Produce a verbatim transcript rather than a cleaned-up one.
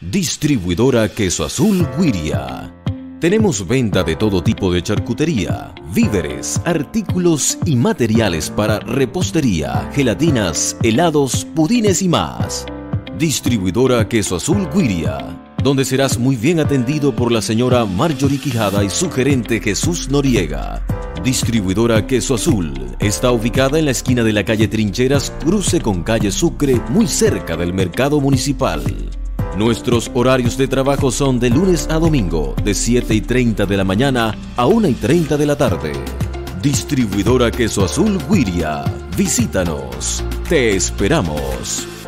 Distribuidora Queso Azul Güiria. Tenemos venta de todo tipo de charcutería, víveres, artículos y materiales para repostería, gelatinas, helados, pudines y más. Distribuidora Queso Azul Güiria, donde serás muy bien atendido por la señora Marjorie Quijada y su gerente Jesús Noriega. Distribuidora Queso Azul está ubicada en la esquina de la calle Trincheras, cruce con calle Sucre, muy cerca del mercado municipal. Nuestros horarios de trabajo son de lunes a domingo, de siete y treinta de la mañana a una y treinta de la tarde. Distribuidora Queso Azul Güiria. Visítanos. Te esperamos.